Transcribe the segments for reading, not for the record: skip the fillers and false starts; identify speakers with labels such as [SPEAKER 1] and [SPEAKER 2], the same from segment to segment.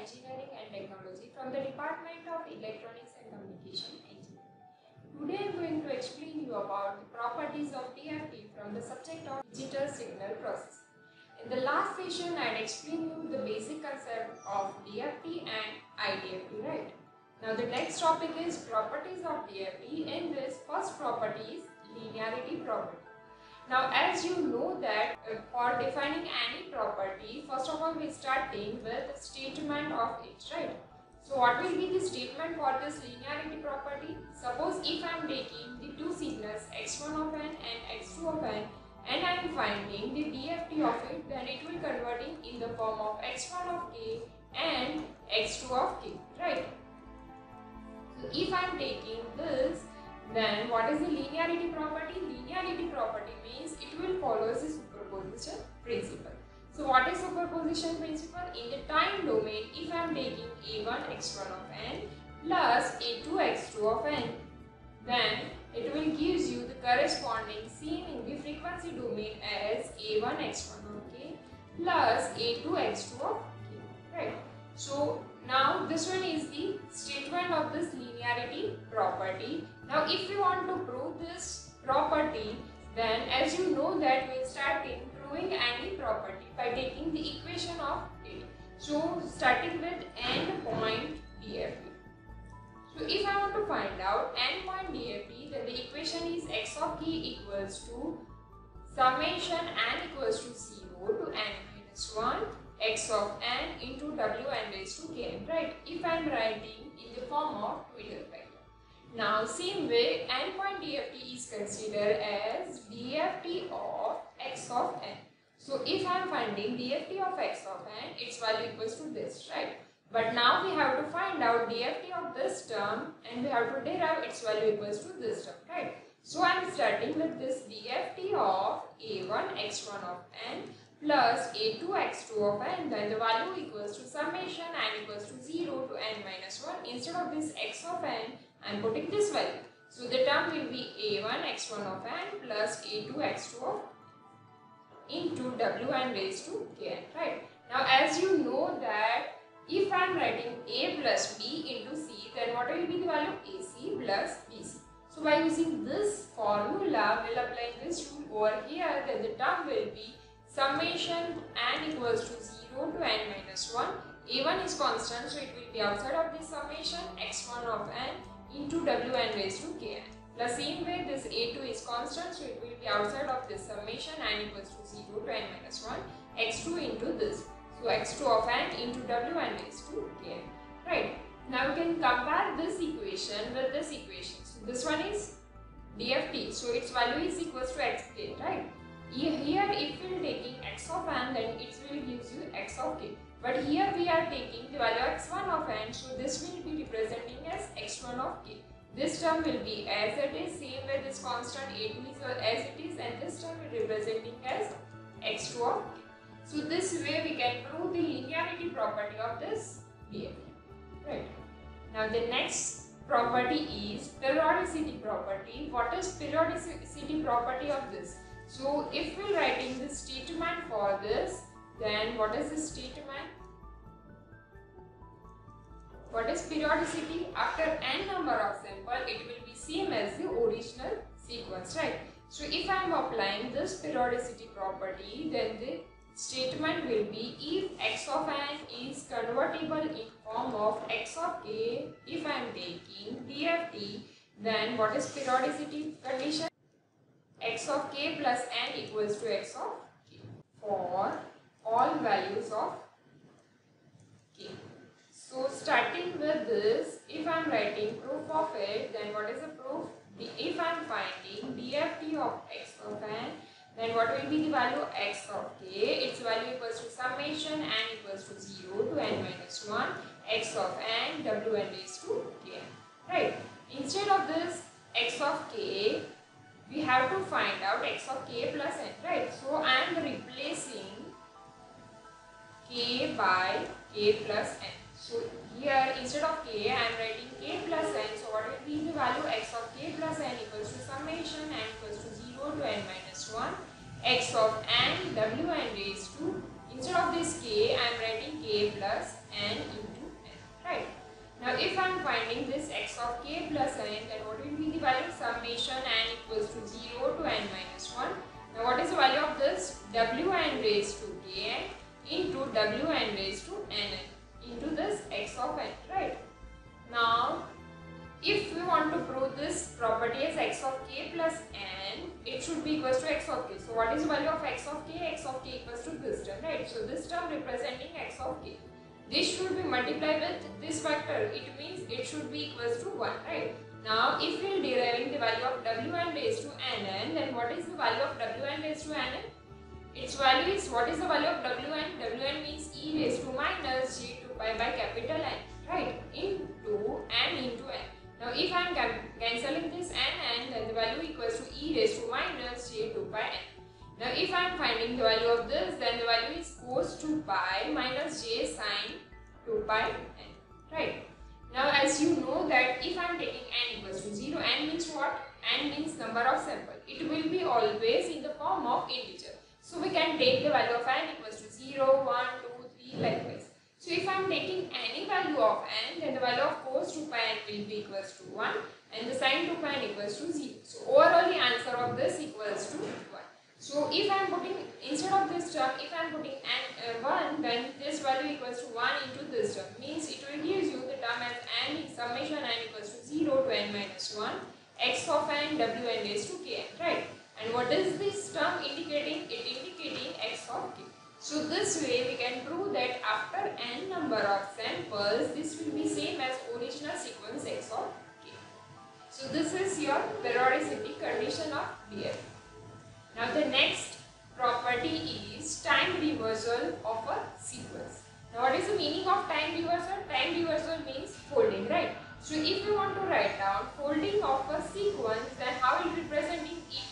[SPEAKER 1] Engineering and Technology from the Department of Electronics and Communication Engineering. Today I am going to explain you about the properties of DFT from the subject of digital signal processing. In the last session I had explained you the basic concept of DFT and IDFT, right? Now the next topic is properties of DFT. In this, first property is linearity property. Now as you know that for defining any property, first of all we starting with the statement of it, right? So what will be the statement for this linearity property? Suppose if I am taking the two signals x1 of n and x2 of n and I am finding the DFT of it, then it will converting in the form of x1 of k and x2 of k, right? So if I am taking this, then what is the linearity property? Linearity property means it will follow the superposition principle. So what is superposition principle? In the time domain, if I am taking a1 x1 of n plus a2 x2 of n, then it will gives you the corresponding same in the frequency domain as a1 x1 of k plus a2 x2 of k, right? So now this one is the statement of this linearity property. Now if you want to prove this property, then as you know that we start in proving any property by taking the equation of it. So starting with end point DFT. So if I want to find out end point DFT, then the equation is x of k equals to summation n equals to 0 to n minus 1 x of n into w n raised to kn, right? If I am writing in the form of Twitter vector. Now same way endpoint DFT is considered as DFT of x of n. So if I am finding DFT of x of n, its value equals to this, right? But now we have to find out DFT of this term and we have to derive its value equals to this term, right? So I am starting with this DFT of a1 x1 of n plus a2 x2 of n, then the value equals to summation n equals to 0 to n minus 1. Instead of this x of n, I am putting this value. So the term will be a1 x1 of n plus a2 x2 of into wn raised to kn, right? Now as you know that if I am writing a plus b into c, then what will be the value? ac plus bc. So by using this formula, we'll apply this rule over here, then the term will be summation n equals to 0 to n minus 1. a1 is constant, so it will be outside of this summation x1 of n into wn raised to kn. The same way this a2 is constant, so it will be outside of this summation n equals to 0 to n minus 1 x2 into this. So x2 of n into wn raised to kn, right? Now we can compare this equation with this equation. So this one is DFT, so its value is equals to xk, right? Here if we are taking x of n, then it will give you x of k. But here we are taking the value x1 of n, so this will be representing as x1 of k. This term will be as it is, same way this constant a2 is as it is, and this term will be representing as x2 of k. So this way we can prove the linearity property of this DFT, right? Now the next property is periodicity property. What is periodicity property of this? So if we are writing the statement for this, then what is the statement? What is periodicity? After n number of sample, it will be same as the original sequence, right? So if I am applying this periodicity property, then the statement will be if x of n is convertible in form of x of k, if I am taking DFT, then what is periodicity condition? X of k plus n equals to x of k for all values of k. So starting with this, if I am writing proof of it, then what is the proof? If I am finding DFT of x of n, then what will be the value? X of k, its value equals to summation n equals to 0 to n minus 1 x of n wn raised to kn, right? Instead of this x of k, we have to find out x of k plus n, right? So I am replacing k by k plus n. So here instead of k, I am writing k plus n. So what will be the value? X of k plus n equals to summation n equals to 0 to n minus 1 x of n wn raised to, instead of this k, I am writing k plus n into right? Now if I am finding this x of k plus n, then what will be the value? Summation n equals to 0 to n minus 1. Now what is the value of this? Wn raised to kn into Wn raised to nn into this x of n, right? Now if we want to prove this property as x of k plus n, it should be equals to x of k. So what is the value of x of k? X of k equals to this term, right? So this term representing x of k. This should be multiplied with this factor. It means it should be equals to 1, right? Now if we are deriving the value of Wn raised to nn, then what is the value of Wn raised to nn? Its value is, what is the value of Wn? Wn means e raised to minus j2 pi by capital N, right? Into n into n. Now if I am cancelling this n, then the value equals to e raised to minus j2 pi n. Now if I am finding the value of this, then the value is cos 2 pi minus j sine 2 pi n, right? Now as you know that if I am taking n equals to 0, n means what? N means number of sample. It will be always in the form of integer. So we can take the value of n equals to 0, 1, 2, 3 likewise. So if I am taking any value of n, then the value of cos 2 pi n will be equals to 1 and the sin 2 pi n equals to 0. So overall the answer of this equals to 1. So if I am putting, instead of this term, if I am putting n 1, then this value equals to 1 into this term. Means it will give you the term as n summation n equals to 0 to n minus 1 x of n Wn raised to kn, right? And what is this term indicating? It indicating x of k. So this way we can prove that after n number of samples, this will be same as original sequence x of k. So this is your periodicity condition of DFT. Now the next property is time reversal of a sequence. Now what is the meaning of time reversal? Time reversal means folding, right? So if you want to write down folding of a sequence, then how will representing it?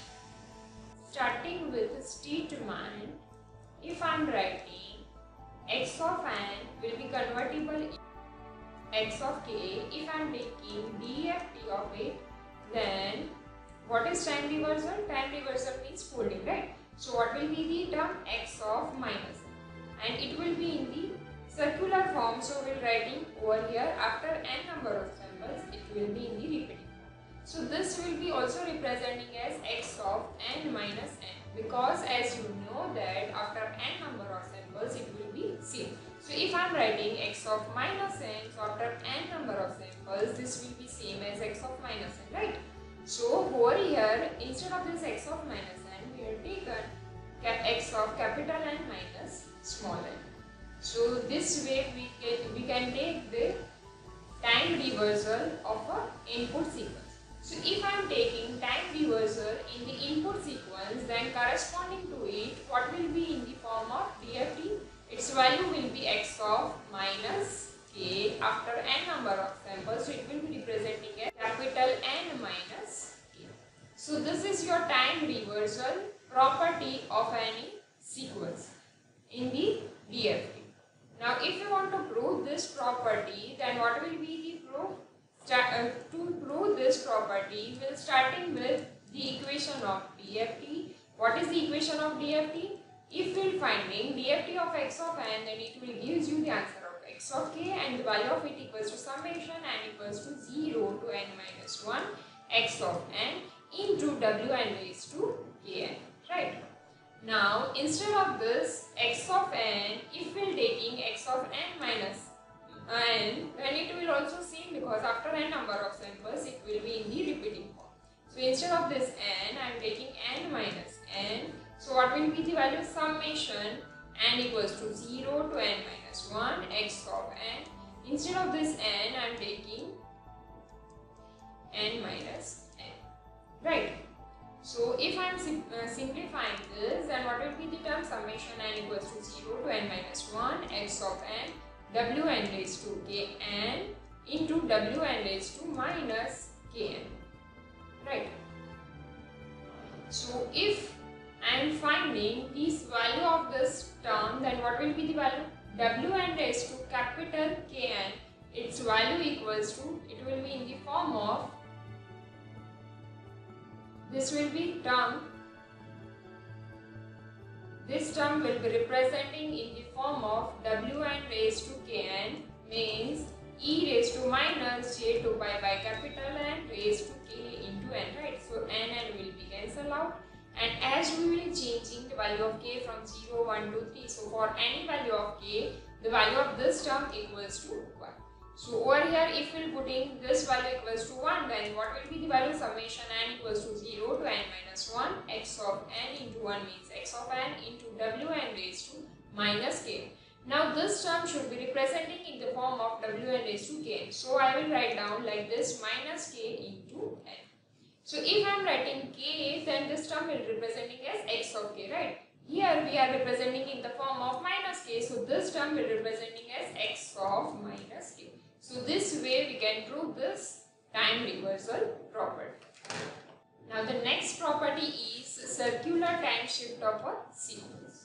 [SPEAKER 1] Starting with statement, if I am writing x of n will be convertible in x of k. If I am taking DFT of it, then what is time reversal? Time reversal means folding, right? So what will be the term? X of minus n, and it will be in the circular form. So we will writing over here after n number of samples, it will be in the repeating form. So this will be also representing as x of n minus n, because as you know that after n number of samples it will be same. So if I am writing x of minus n, so after n number of samples this will be same as x of minus n, right? So over here, instead of this x of minus n, we have taken x of capital N minus small n. So this way we can take the time reversal of a input sequence. So if I am taking time reversal in the input sequence, then corresponding to it, what will be in the form of DFT? Its value will be x of minus k after n number of samples. So it will be representing as capital N minus k. So this is your time reversal property of any sequence in the DFT. Now if you want to prove this property, then what will be the proof? To prove this property, we will starting with the equation of DFT. What is the equation of DFT? If we are finding DFT of x of n, then it will gives you the answer of x of k, and the value of it equals to summation n equals to 0 to n minus 1 x of n into Wn raised to kn, right? Now instead of this x of n, if we are taking x of n minus n, then it will also same, because after n number of samples it will be in the repeating form. So instead of this n, I am taking n minus n. So what will be the value? Summation n equals to 0 to n minus 1 x of n. Instead of this n, I am taking n minus n, right? So if I am simplifying this, then what will be the term? Summation n equals to 0 to n minus 1 x of n Wn raised to kn into Wn raised to minus kn, right? So if I am finding this value of this term, then what will be the value? Wn raised to capital Kn, its value equals to, it will be in the form of, this will be term, this term will be representing in the form of Wn raised to Kn, means e raised to minus j 2 pi by capital N raised to k into n, right? So n will be cancelled out, and as we will be changing the value of k from 0, 1 to 3, so for any value of k, the value of this term equals to 1. So over here, if we will putting this value equals to 1, then what will be the value? Summation n equals to 0 to n minus 1, x of n into 1 means x of n into wn raised to minus k. Now this term should be representing in the form of wn raised to k. So I will write down like this, minus k into n. So if I am writing k, then this term will be representing as x of k, right? Here we are representing in the form of minus k, so this term will be representing as x of minus k. So this way we can prove this time reversal property. Now the next property is circular time shift of a sequence.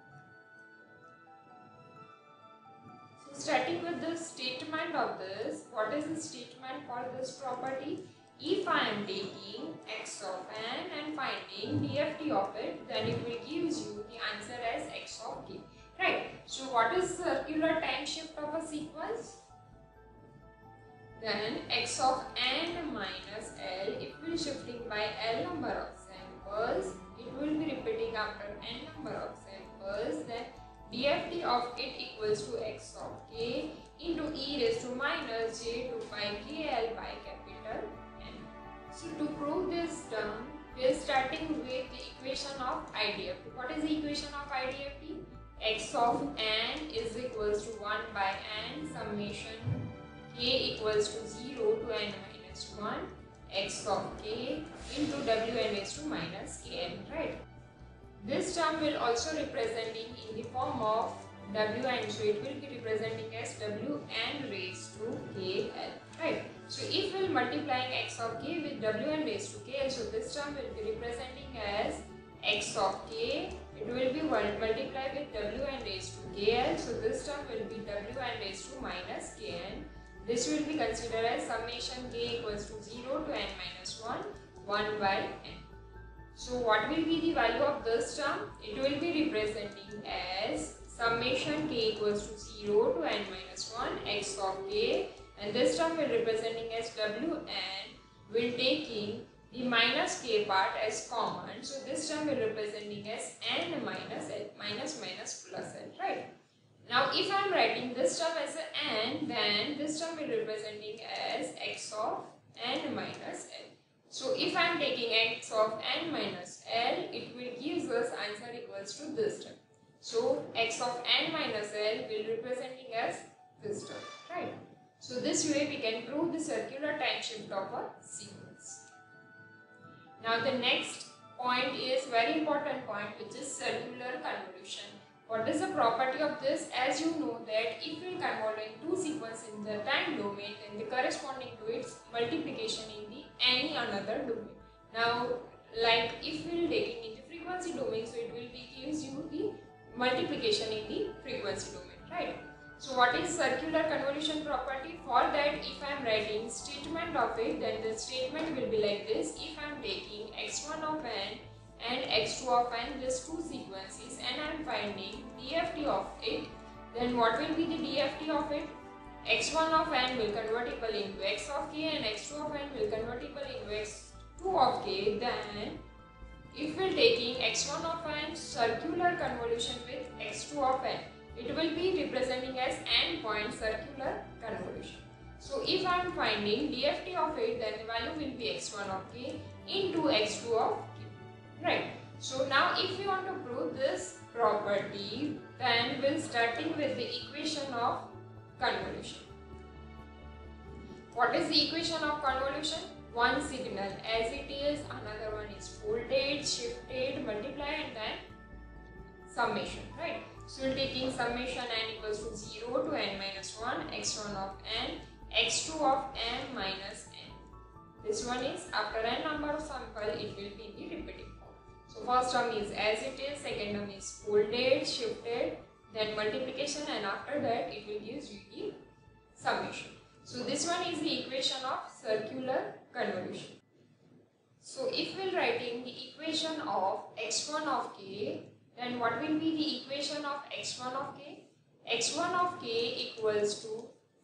[SPEAKER 1] So starting with the statement of this, what is the statement for this property? If I am taking x of n and finding DFT of it, then it will gives you the answer as x of k, right? So what is circular time shift of a sequence? Then x of n minus l, it will shifting by l number of samples, it will be repeating after n number of samples, then DFT of it equals to x of k into e raised to minus j 2 pi kl by capital N. So to prove this term, we are starting with the equation of IDFT. What is the equation of IDFT? X of n is equals to 1 by n summation k equals to 0 to n minus 1 x of k into wn raised to minus kn, right? This term will also representing in the form of wn, so it will be representing as wn raised to kl, right? So if we will multiplying x of k with wn raised to kl, so this term will be representing as x of k, it will be multiplied with wn raised to kl, so this term will be wn raised to minus kn. This will be considered as summation k equals to 0 to n minus 1, 1 by n. So what will be the value of this term? It will be representing as summation k equals to 0 to n minus 1 x of k, and this term will representing as wn, will taking the minus k part as common. So this term will representing as n minus l, minus minus plus l, right? Now if I am writing this term as n, then this term will representing as x of n minus l. So if I am taking x of n minus l, it will gives us answer equals to this term. So x of n minus l will representing as this term, right? So this way we can prove the circular time shift of a sequence. Now the next point is very important point, which is circular convolution. What is the property of this? As you know that if we convolve two sequences in the time domain, then the corresponding to its multiplication in the any another domain. Now like if we will taking in the frequency domain, so it will be gives you the multiplication in the frequency domain, right? So what is circular convolution property? For that, if I am writing statement of it, then the statement will be like this. If I am taking x1 of n and x2 of n, just two sequences, and I am finding DFT of it, then what will be the DFT of it? x1 of n will convertible into x of k and x2 of n will convertible into x2 of k. Then if we are taking x1 of n circular convolution with x2 of n, it will be representing as n point circular convolution. So if I am finding DFT of it, then the value will be x1 of k into x2 of k, right? So now if we want to prove this property, then we'll starting with the equation of convolution. What is the equation of convolution? One signal as it is, another one is folded, shifted, multiply, and then summation, right? So we're taking summation n equals to 0 to n minus 1, x1 of n, x2 of n minus n. This one is after n number of sample, it will be in the repeating form. So first term is as it is, second term is folded, shifted, then multiplication, and after that it will give you the summation. So this one is the equation of circular convolution. So if we're writing the equation of x1 of k, then what will be the equation of x1 of k? x1 of k equals to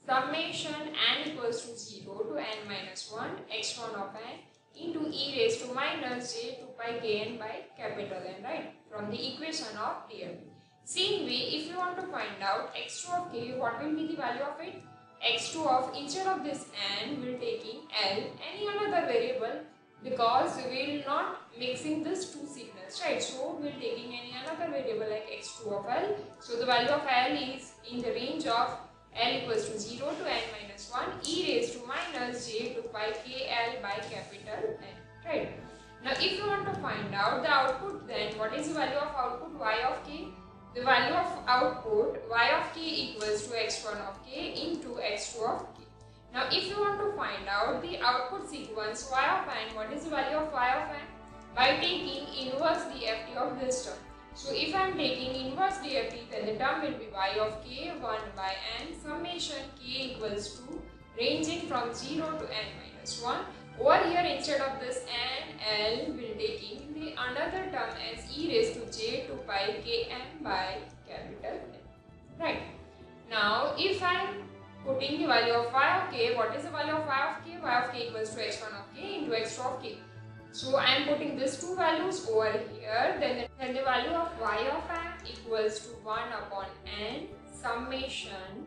[SPEAKER 1] summation n equals to 0 to n minus 1 x1 of n into e raised to minus j 2 pi kn by capital N, right, from the equation of DFT. Same way, if you want to find out x2 of k, what will be the value of it? X2 of, instead of this n, we will taking L, any another variable, because we will not mixing this two signals, right? So we will taking any another variable like x2 of L. So the value of L is in the range of L equals to 0 to n minus 1 e raised to minus j 2 pi kl by capital N, right? Now if you want to find out the output, then what is the value of output y of k? The value of output y of k equals to x1 of k into x2 of k. Now if you want to find out the output sequence y of n, what is the value of y of n? By taking inverse DFT of this term. So if I am taking inverse DFT, then the term will be y of k 1 by n summation k equals to ranging from 0 to n minus 1. Over here, instead of this n, L will taking the another term as e raised to j 2 pi km by capital N. Right. Now if I am putting the value of y of k, what is the value of y of k? Y of k equals to x1 of k into x2 of k. So I am putting these two values over here, then the value of y of m equals to 1 upon n summation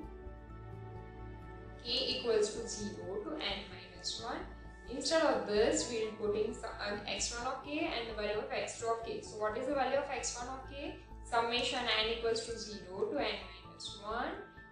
[SPEAKER 1] k equals to 0 to n minus 1. Instead of this, we will putting x1 of k and the value of x2 of k. So what is the value of x1 of k? Summation n equals to 0 to n minus 1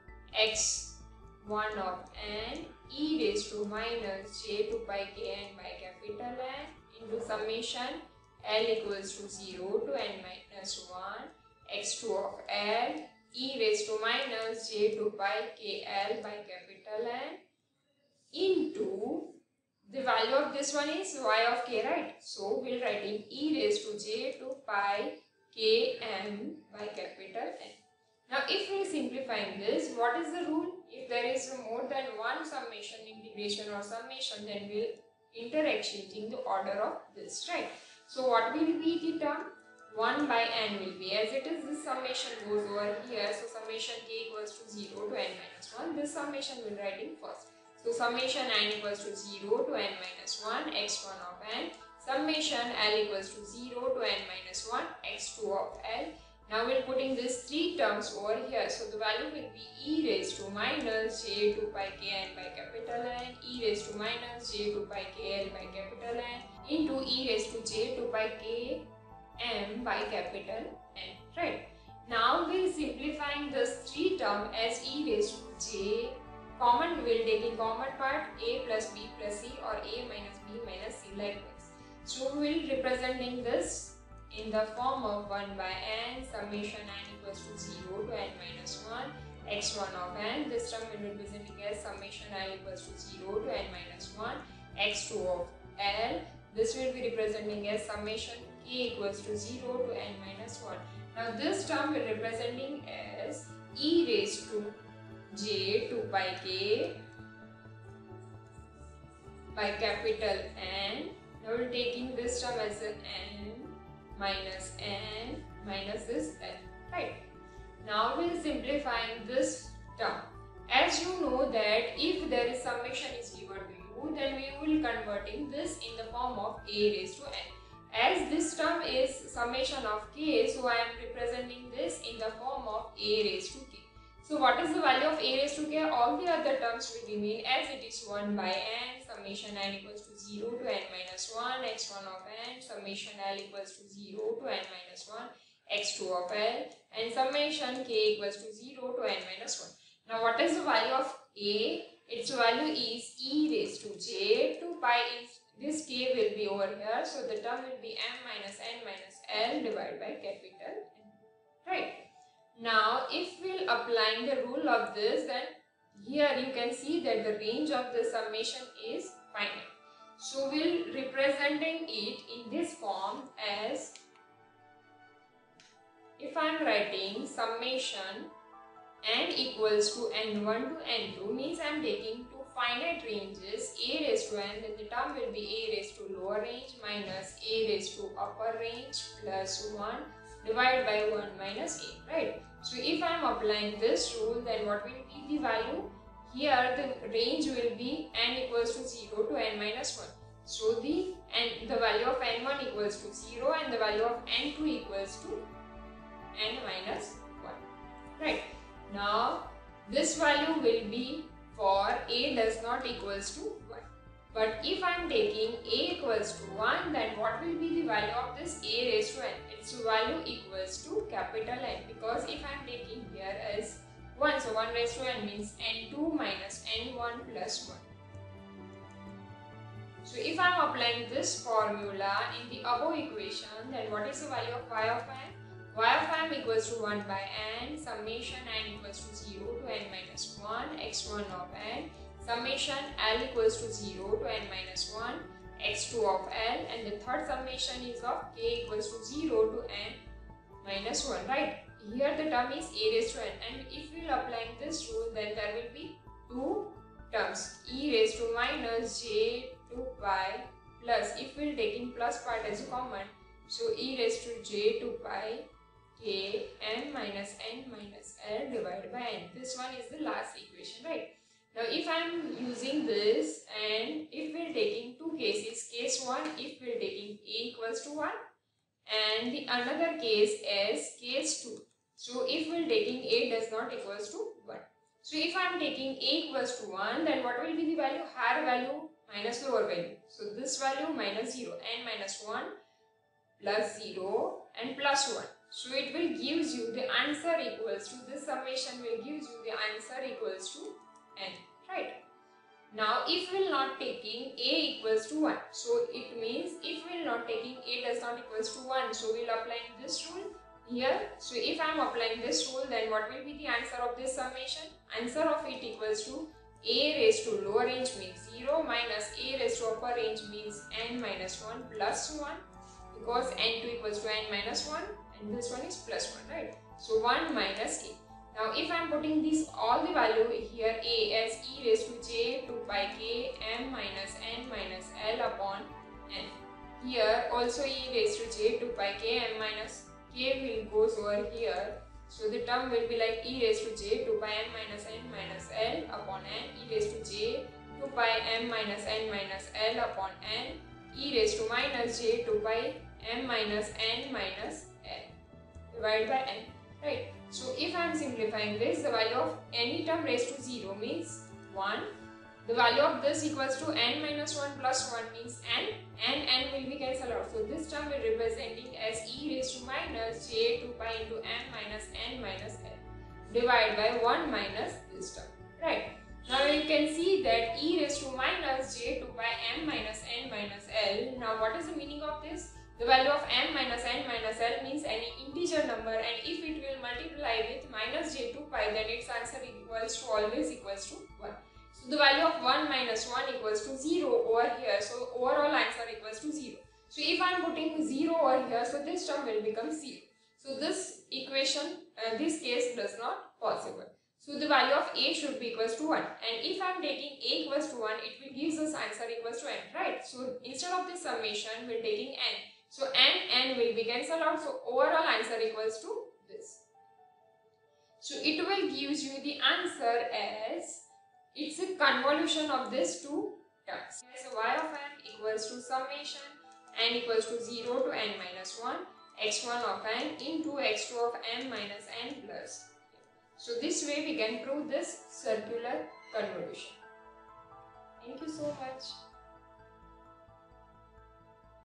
[SPEAKER 1] x1 of n e raised to minus j 2 pi kn by capital N into summation L equals to 0 to n minus 1 x2 of L e raised to minus j 2 pi kl by capital N into the value of this one is y of k, right? So we'll writing e raised to j 2 pi km by capital N. Now if we simplifying this, what is the rule? If there is more than one summation, integration or summation, then we'll interexchanging the order of this, right? So what will be the term? 1 by n will be, as it is, this summation goes over here, so summation k equals to 0 to n minus 1. This summation we'll writing first. So summation n equals to 0 to n minus 1 x1 of n, summation L equals to 0 to n minus 1 x2 of L. Now we're putting these three terms over here. So the value will be e raised to minus j 2 pi kn by capital N, e raised to minus j 2 pi kl by capital N into e raised to j 2 pi km by capital N, right? Now we're simplifying this three term as e raised to j. Common, we'll taking common part a plus b plus c or a minus b minus c likewise. So we'll representing this in the form of 1 by n summation n equals to 0 to n minus 1 x1 of n. This term will be representing as summation L equals to 0 to n minus 1 x2 of L. This will be representing as summation k equals to 0 to n minus 1. Now this term will representing as e raised to j 2 pi k by capital N. Now we're taking this term as an n minus n minus this n, right? Now we're simplifying this term. As you know that if there is summation is given to you, then we will converting this in the form of a raised to n. As this term is summation of k, so I am representing this in the form of a raised to k. So what is the value of a raised to k? All the other terms will remain as it is 1 by n summation n equals to 0 to n minus 1 x1 of n summation L equals to 0 to n minus 1 x2 of L and summation k equals to 0 to n minus 1. Now what is the value of a? Its value is e raised to j 2 pi is this k will be over here, so the term will be m minus n minus L divided by capital N, right? Now if we'll applying the rule of this, then here you can see that the range of the summation is finite. So we'll representing it in this form as, if I am writing summation n equals to n1 to n2, means I am taking two finite ranges a raised to n, then the term will be a raised to lower range minus a raised to upper range plus 1 divided by 1 minus a, right? So if I am applying this rule, then what will be the value? here the range will be n equals to 0 to n minus 1. So the value of n1 equals to 0 and the value of n2 equals to n minus 1. Right. Now this value will be for a does not equals to 1. But if I am taking a equals to 1, then what will be the value of this a raised to n? Its value equals to capital N, because if I am taking here as 1, so 1 raised to n means n2 minus n1 plus 1. So if I am applying this formula in the above equation, then what is the value of y of n? Y of m equals to 1 by n, summation n equals to 0 to n minus 1, x1 of n, summation L equals to 0 to n minus 1, x2 of L, and the third summation is of k equals to 0 to n minus 1, right? Here the term is a raised to n, and if we will applying this rule, then there will be two terms, e raised to minus j 2 pi plus, if we will taking plus part as a common, so e raised to j 2 pi k n minus L divided by n. This one is the last equation, right? Now if I am using this, and if we are taking two cases, case 1 if we are taking a equals to 1 and the another case is case 2. So if we are taking a does not equals to 1. So if I am taking a equals to 1, then what will be the value? Higher value minus lower value. So this value minus 0, n minus 1 plus 0 and plus 1. So it will gives you the answer equals to, this summation will gives you the answer equals to n, right? Now if we will not taking a equals to 1, so it means if we will not taking a does not equals to 1, so we will apply this rule here. So if I am applying this rule, then what will be the answer of this summation? Answer of it equals to a raised to lower range means 0 minus a raised to upper range means n minus 1 plus 1, because n2 equals to n minus 1 and this one is plus 1, right? So 1 minus a. Now if I am putting this all the value here, a as e raised to j 2 pi k m minus n minus L upon n. Here also e raised to j 2 pi k m minus k will goes over here. So the term will be like e raised to j 2 pi m minus n minus L upon n, e raised to j 2 pi m minus n minus L upon n, e raised to minus j 2 pi m minus n minus L divided by n, right? So if I am simplifying this, the value of any term raised to 0 means 1. The value of this equals to n minus 1 plus 1 means n, and n will be cancelled out. So this term will representing as e raised to minus j 2 pi into m minus n minus L divided by 1 minus this term, right? Now you can see that e raised to minus j 2 pi m minus n minus L. Now what is the meaning of this? The value of m minus n minus L means any integer number, and if it will multiply with minus j 2 pi, then its answer equals to always equals to 1. So the value of 1 minus 1 equals to 0 over here. So overall answer equals to 0. So if I am putting 0 over here, so this term will become 0. So this equation, this case does not possible. So the value of a should be equals to 1. And if I am taking a equals to 1, it will give us answer equals to n, right? So instead of this summation, we are taking n. So n will be cancelled out. So overall answer equals to this. So it will gives you the answer as, it's a convolution of these two terms. So y of n equals to summation n equals to 0 to n minus 1, x1 of n into x2 of m minus n plus. So this way we can prove this circular convolution. Thank you so much.